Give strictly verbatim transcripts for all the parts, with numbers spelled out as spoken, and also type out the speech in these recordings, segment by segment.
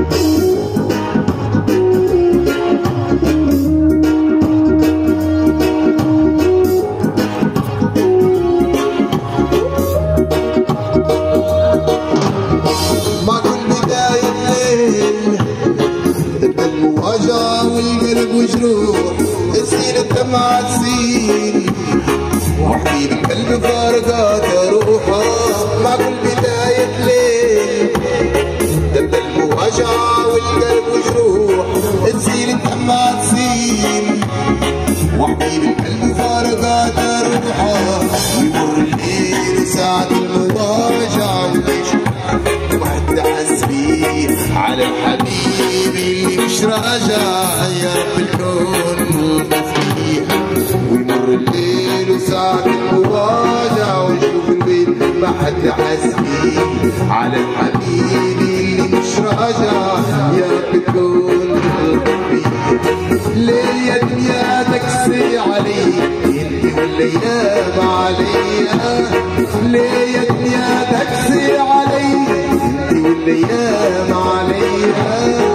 وجروح تسيل الدمعة تسيل وحبيب القلب فارقات روحه مع كل بداية ليل دب المواجعة والقلب وجروح تسيل الدمعة تسيل وحبيب القلب فارقات روحه ويمر الليل ساعة المواجعة وليش وحد حسبي على الحبيب اللي مش راجع يا رب الكون تسبيح ويمر الليل وساعة المواجعة ونشوف الويل ما حد حسبي على الحبيب اللي مش راجع يا رب الكون تسبيح ليه يا دنيا تكسي علي انتي والايام عليا ليه يا دنيا تكسي علي انتي والايام عليا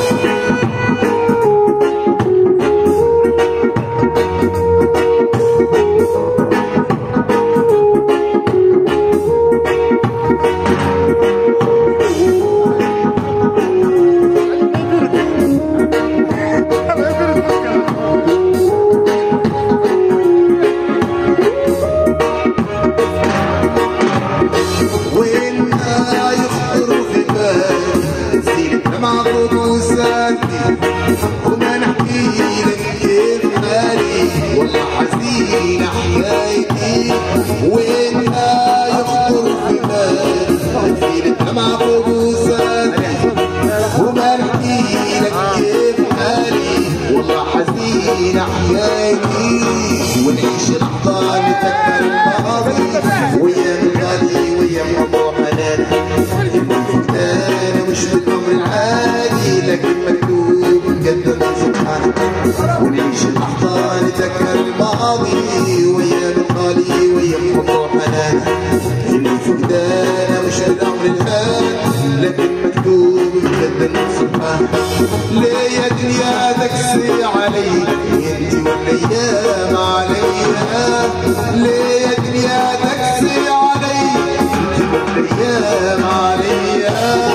وما نحكي لك كيف حالي والله حزين حكايتي وين يخطر في بالي تسيل الدمعة فوق وسادي وما نحكي لك كيف حالي والله حزين حكايتي ونعيش لحظة نتذكر الماضي ويا الغالي ويا موضوع حنان انا مش بالامر العادي لكن مكتوب مقدر سبحانه ونعيش اللحظة نتذكر الماضي ويا الغالي ويا موضوع حنان اني فقدانه مش الامر العادي لكن مكتوب مقدر سبحانه ليه يا دنيا تكسي علي انتي والايام عليا ليه يا دنيا تكسي علي انتي والايام عليا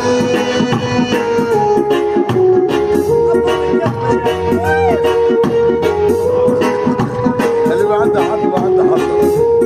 اللي ما عنده حظ ما عنده حظ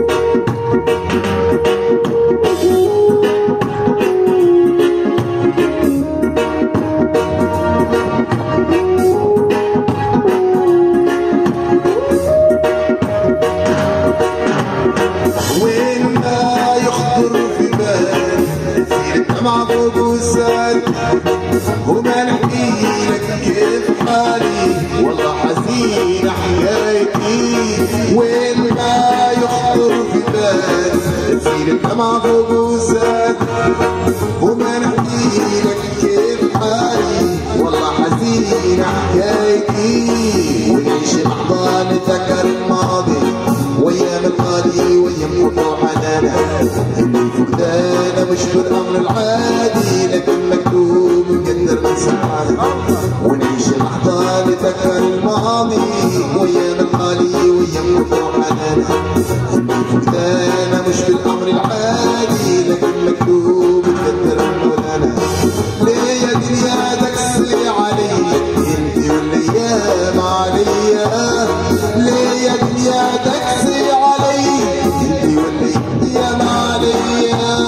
وين ما يخطر في بالي تسيل الدمعة فوق وسادي وما نحكي لك كيف حالي والله حزين حكايتي وين ما يخطر في بالي تسيل الدمعة فوق وسادي وما نحكي لك كيف حالي والله حزين حكايتي ونعيش لحظة نتذكر الماضي ويا الغالي ويا موضوع حنانه اني فقدانه مش بالامر العادي لكن مكتوب مقدر من سبحانه ونعيش لحظه نتذكر الماضي ويا الغالي ويا موضوع حنانه اني فقدانه مش بالامر العادي لكن مكتوب مقدر مولانا ليه يا دنيا تكسي علي انتي والايام عليا ليه يا دنيا تكسي علي انتي والايام عليا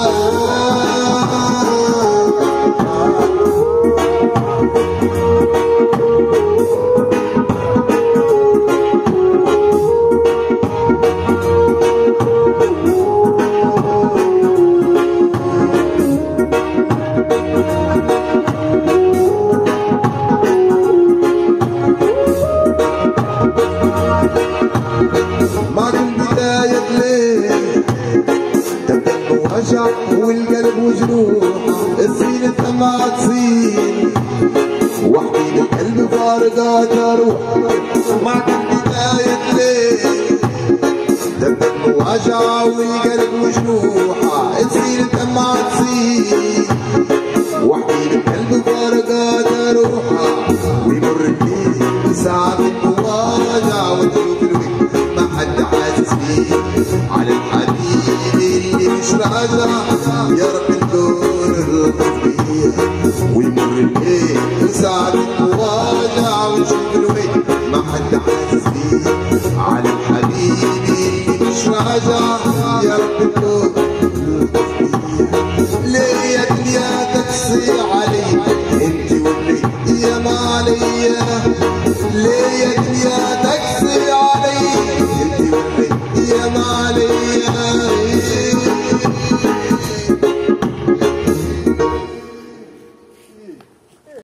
مع كل بداية ليل تبدأ المواجع والقلب وجروح تسيل الدمعة تسيل وحبيب القلب فارقات روح مع كل بداية ليل تبدأ المواجع والقلب وجروح تسيل الدمعة تسيل وحبيب القلب وفارقات روحها ويمر الليل ساعة المواجع وتشوف الوقت ما حد حاسس فيه على الحبيب اللي مش راجع يا رب الكون الطف فيه ويمر الليل ساعة المواجع وتشوف الوقت ما حد حاسس فيه على الحبيب اللي مش راجع يا رب الكون